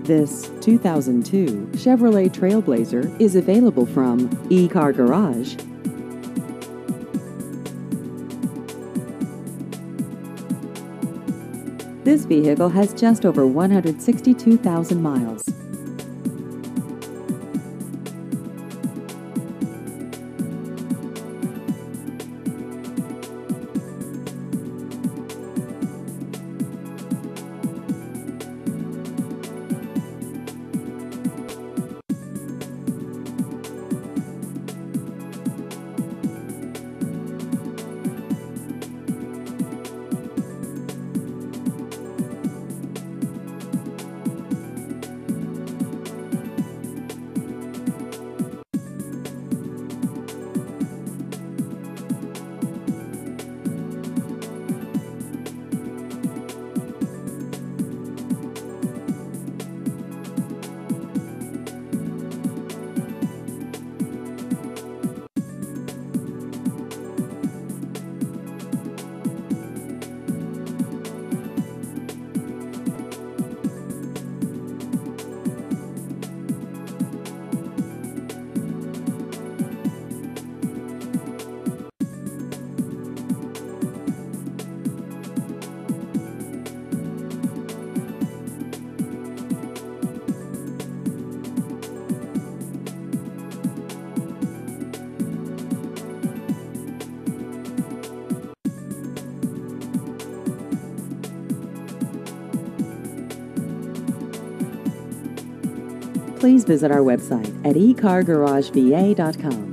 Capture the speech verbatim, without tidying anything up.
This two thousand two Chevrolet Trailblazer is available from E-Car Garage. This vehicle has just over one hundred sixty-two thousand miles. Please visit our website at e car garage v a dot com.